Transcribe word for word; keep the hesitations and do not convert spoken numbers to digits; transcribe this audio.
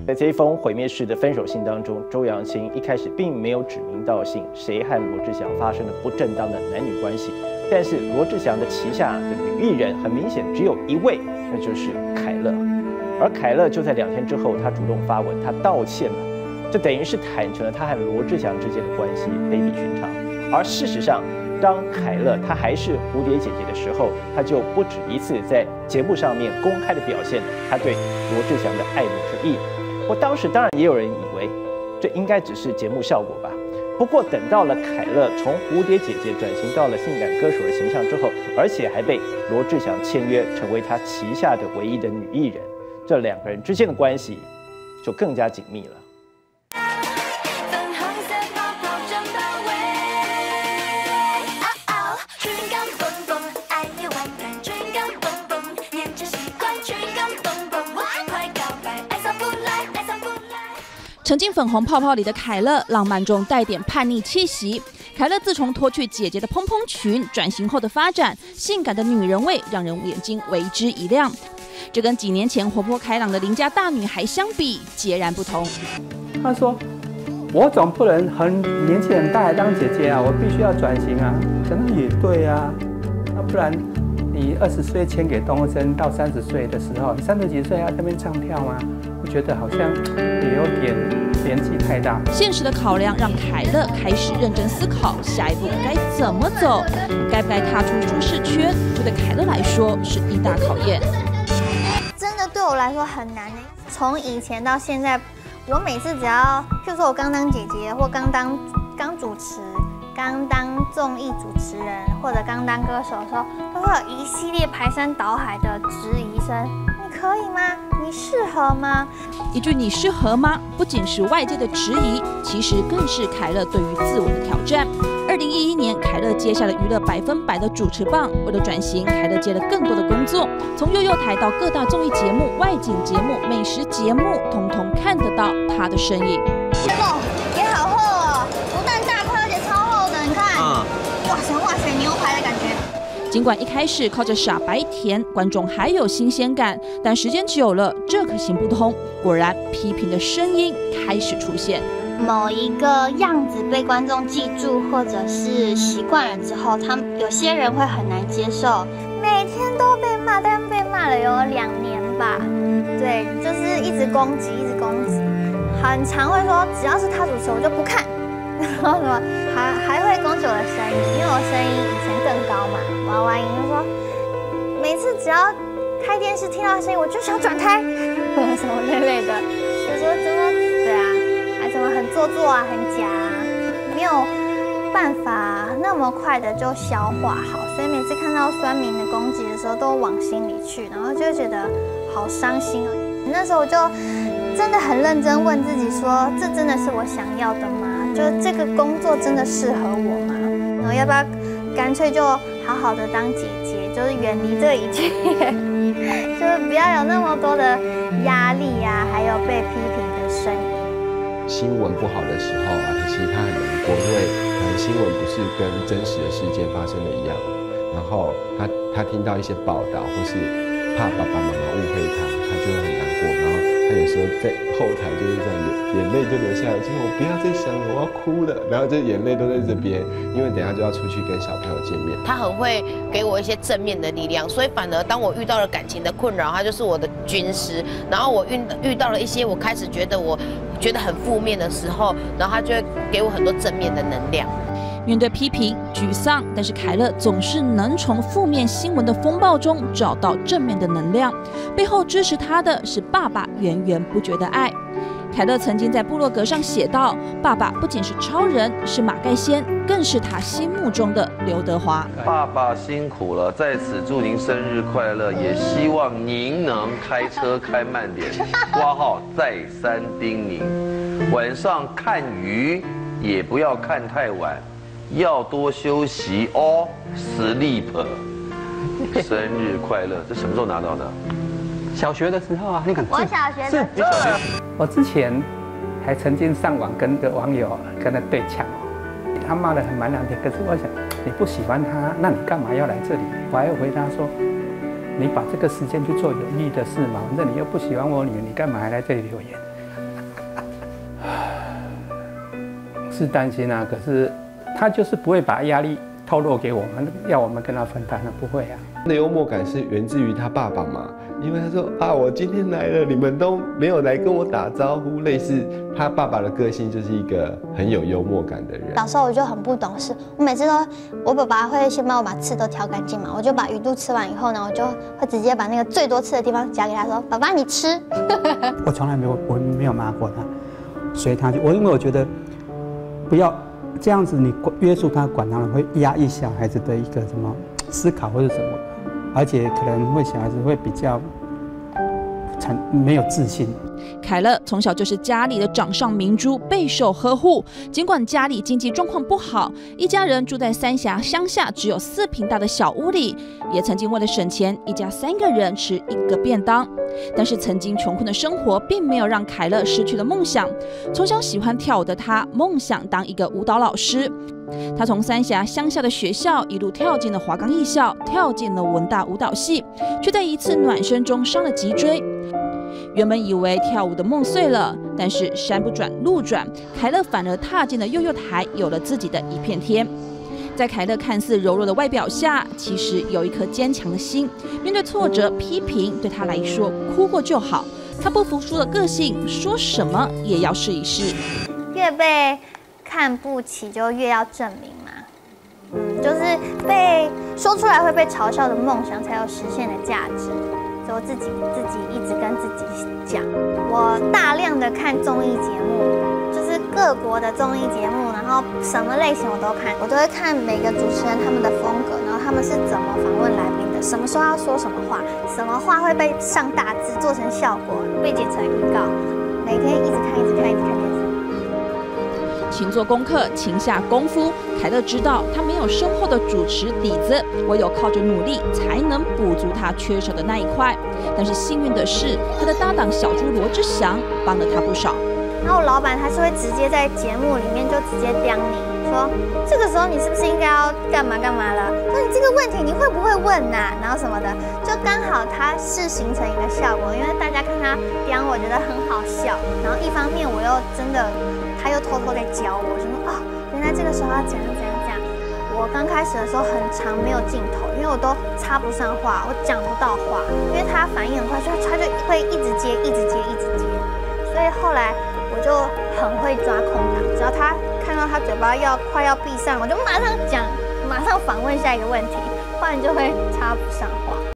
在这一封毁灭式的分手信当中，周扬青一开始并没有指名道姓谁和罗志祥发生了不正当的男女关系，但是罗志祥的旗下的女艺人很明显只有一位，那就是凯乐。而凯乐就在两天之后，他主动发文，他道歉了，这等于是坦诚了他和罗志祥之间的关系非比寻常。而事实上，当凯乐她还是蝴蝶姐姐的时候，她就不止一次在节目上面公开的表现她对罗志祥的爱慕之意。我当时当然也有人以为这应该只是节目效果吧。不过等到了凯乐从蝴蝶姐姐转型到了性感歌手的形象之后，而且还被罗志祥签约成为他旗下的唯一的女艺人，这两个人之间的关系就更加紧密了。 沉浸粉红泡泡里的凯乐，浪漫中带点叛逆气息。凯乐自从脱去姐姐的蓬蓬裙，转型后的发展，性感的女人味让人眼睛为之一亮。这跟几年前活泼开朗的邻家大女孩相比，截然不同。 她说：“我总不能很年纪很大还当姐姐啊，我必须要转型啊。”真的也对啊，那不然你二十岁签给东森，到三十岁的时候，你三十几岁要在那边唱跳吗？我觉得好像也有点年纪太大。 现实的考量让凯乐开始认真思考下一步该怎么走，该不该踏出舒适圈，这对凯乐来说是一大考验。 真的对我来说很难呢。从以前到现在，我每次只要，譬如说我刚当姐姐，或刚当刚主持。刚当综艺主持人或者刚当歌手的时候，都会有一系列排山倒海的质疑声：你可以吗？你适合吗？ 一句“你适合吗”，不仅是外界的质疑，其实更是凯乐对于自我的挑战。二零一一年，凯乐接下了娱乐百分百的主持棒。为了转型，凯乐接了更多的工作，从幼幼台到各大综艺节目、外景节目、美食节目，通通看得到他的身影。 哦，也好厚哦，不但大块，而且超厚的，你看，嗯、哇塞哇塞，牛排的感觉。 尽管一开始靠着傻白甜，观众还有新鲜感，但时间久了，这可行不通。果然，批评的声音开始出现。 某一个样子被观众记住，或者是习惯了之后，他们有些人会很难接受，每天都被骂，但被骂了有两年吧。对，就是一直攻击，一直攻击，很常会说只要是他主持我就不看，然后什么还还会攻击我的声音，因为我声音以前更高嘛。娃娃音就说每次只要开电视听到声音我就想转台，什么那类的，就说怎么对啊。怎么很做作啊，很假啊，没有办法那么快的就消化好，所以每次看到酸民的攻击的时候，都往心里去，然后就会觉得好伤心哦。那时候我就真的很认真问自己说，这真的是我想要的吗？就这个工作真的适合我吗？然后要不要干脆就好好的当姐姐，就是远离这一切，就是不要有那么多的压力呀、啊，还有被批评的声音。 新闻不好的时候啊，其实他很难过，因为可能新闻不是跟真实的事件发生的一样。然后他他听到一些报道，或是怕爸爸妈妈误会他，他就会很难过。然后他有时候在后台就是这样子，眼泪就流下来，就是我不要再想了，我要哭了。然后这眼泪都在这边，因为等一下就要出去跟小朋友见面。 他很会给我一些正面的力量，所以反而当我遇到了感情的困扰，他就是我的军师。然后我遇遇到了一些我开始觉得我。觉得很负面的时候，然后他就会给我很多正面的能量。 面对批评、沮丧，但是凯乐总是能从负面新闻的风暴中找到正面的能量。背后支持他的是爸爸源源不绝的爱。凯乐曾经在部落格上写道：“爸爸不仅是超人，是马盖先，更是他心目中的刘德华。 爸爸辛苦了，在此祝您生日快乐，也希望您能开车开慢点。挂号再三叮咛，晚上看鱼也不要看太晚，要多休息哦。sleep。生日快乐，这什么时候拿到的？” 小学的时候啊，那个我小学的时候， 我之前还曾经上网跟个网友跟他对呛哦，他骂得很蛮难听，可是我想你不喜欢他，那你干嘛要来这里？我还回答说，你把这个时间去做有意义的事嘛，反正你又不喜欢我女儿，你干嘛还来这里留言？ 是担心啊，可是他就是不会把压力透露给我们，要我们跟他分担的，不会啊。 那幽默感是源自于他爸爸嘛？因为他说啊，我今天来了，你们都没有来跟我打招呼，类似他爸爸的个性就是一个很有幽默感的人。 小时候我就很不懂事，我每次都，我爸爸会先帮我把刺都挑干净嘛，我就把鱼肚吃完以后呢，我就会直接把那个最多刺的地方夹给他说，爸爸你吃。 我从来没有我没有骂过他，随他去，我因为我觉得不要这样子，你约束他管他了，会压抑小孩子的一个什么思考或者什么。而且可能会小孩子会比较产没有自信。 凯乐从小就是家里的掌上明珠，备受呵护。尽管家里经济状况不好，一家人住在三峡乡下只有四坪大的小屋里，也曾经为了省钱，一家三个人吃一个便当。但是曾经穷困的生活并没有让凯乐失去了梦想。从小喜欢跳舞的他，梦想当一个舞蹈老师。他从三峡乡下的学校一路跳进了华冈艺校，跳进了文大舞蹈系，却在一次暖身中伤了脊椎。原本以为跳舞的梦碎了，但是山不转路转，凯乐反而踏进了幼幼台，有了自己的一片天。在凯乐看似柔弱的外表下，其实有一颗坚强的心。面对挫折、批评，对他来说，哭过就好。他不服输的个性，说什么也要试一试。 越被看不起，就越要证明嘛。嗯，就是被说出来会被嘲笑的梦想，才有实现的价值。所以我自己自己一直跟自己讲，我大量的看综艺节目，就是各国的综艺节目，然后什么类型我都看，我都会看每个主持人他们的风格，然后他们是怎么访问来宾的，什么时候要说什么话，什么话会被上大字做成效果，被剪成预告，每天一直看，一直看，一直看电视。 勤做功课，勤下功夫。凯乐知道他没有深厚的主持底子，唯有靠着努力才能补足他缺少的那一块。但是幸运的是，他的搭档小猪罗志祥帮了他不少。 然后老板他是会直接在节目里面就直接刁你说，这个时候你是不是应该要干嘛干嘛了？说你这个问题你会不会问呐、啊？然后什么的，就刚好他是形成一个效果，因为大家看他刁，我觉得很好笑。然后一方面我又真的。他又偷偷在教我，就说啊、哦，原来这个时候要怎样怎样怎样。我刚开始的时候很长没有镜头，因为我都插不上话，我讲不到话，因为他反应很快，所以他就会一直接，一直接，一直接。所以后来我就很会抓空档，只要他看到他嘴巴要快要闭上，我就马上讲，马上反问下一个问题，不然就会插不上话。